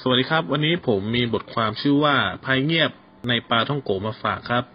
สวัสดีครับวันนี้ผมมีบทความชื่อว่าภัยเงียบในปลาท่องโกมาฝากครับ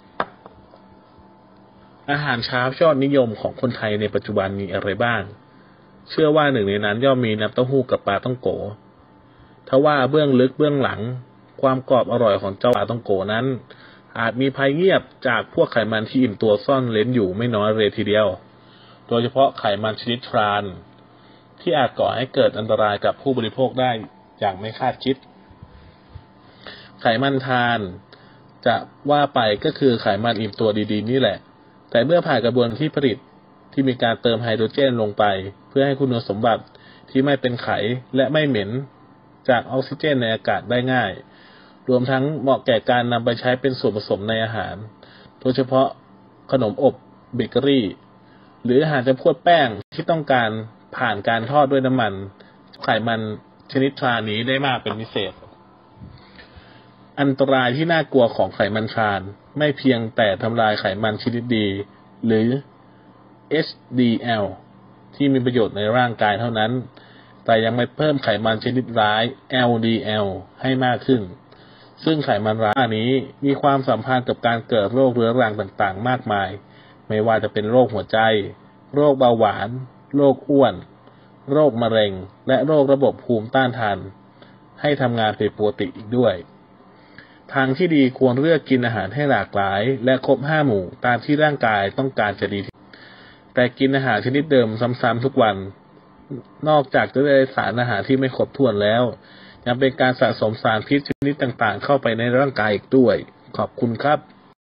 อาหารเช้ายอดนิยมของคนไทยในปัจจุบันมีอะไรบ้างเชื่อว่าหนึ่งในนั้นย่อมมีน้ำเต้าหู้กับปลาท่องโกทว่าเบื้องลึกเบื้องหลังความกรอบอร่อยของเจ้าปลาท่องโกนั้นอาจมีภัยเงียบจากพวกไขมันที่อิ่มตัวซ่อนเร้นอยู่ไม่น้อยเลยทีเดียวโดยเฉพาะไขมันชนิดทรานที่อาจก่อให้เกิดอันตรายกับผู้บริโภคได้อย่างไม่คาดคิดไขมันทรานจะว่าไปก็คือไขมันอิ่มตัวดีๆนี่แหละแต่เมื่อผ่านกระบวนการที่ผลิตที่มีการเติมไฮโดรเจนลงไปเพื่อให้คุณสมบัติที่ไม่เป็นไขและไม่เหม็นจากออกซิเจนในอากาศได้ง่ายรวมทั้งเหมาะแก่การนำไปใช้เป็นส่วนผสมในอาหารโดยเฉพาะขนมอบเบเกอรี่หรืออาหารจำพวกแป้งที่ต้องการผ่านการทอดด้วยน้ำมันไขมันชนิดทรานนี้ได้มากเป็นพิเศษอันตรายที่น่ากลัวของไขมันทรานไม่เพียงแต่ทำลายไขมันชนิดดีหรือ HDL ที่มีประโยชน์ในร่างกายเท่านั้นแต่ยังไม่เพิ่มไขมันชนิดร้าย LDL ให้มากขึ้นซึ่งไขมันร้ายนี้มีความสัมพันธ์กับการเกิดโรคเรื้อรังต่างๆมากมายไม่ว่าจะเป็นโรคหัวใจโรคเบาหวานโรคอ้วนโรคมะเร็งและโรคระบบภูมิต้านทานให้ทำงานเป็นปกติอีกด้วยทางที่ดีควรเลือกกินอาหารให้หลากหลายและครบ5หมู่ตามที่ร่างกายต้องการจะดีแต่กินอาหารชนิดเดิมซ้ำๆทุกวันนอกจากจะได้สารอาหารที่ไม่ครบถ้วนแล้วยังเป็นการสะสมสารพิษชนิดต่างๆเข้าไปในร่างกายอีกด้วยขอบคุณครับ